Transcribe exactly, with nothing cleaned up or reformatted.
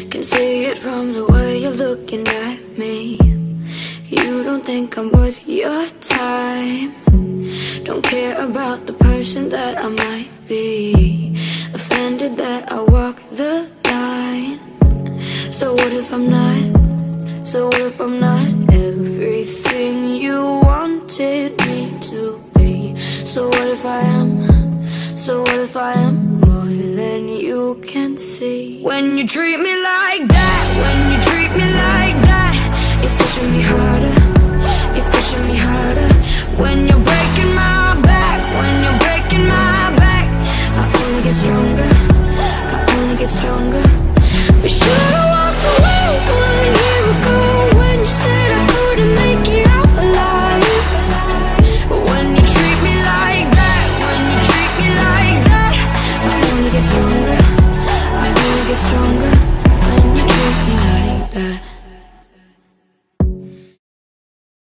Can see it from the way you're looking at me. You don't think I'm worth your time. Don't care about the person that I might be. Offended that I walk the line. So what if I'm not? So what if I'm not everything you wanted me to be? So what if I am? So what if I am more than you can see? When you treat me like that, when you treat me like that, it's pushing me harder, it's pushing me harder. When you're breaking my back, when you're breaking my back, I only get stronger, I only get stronger.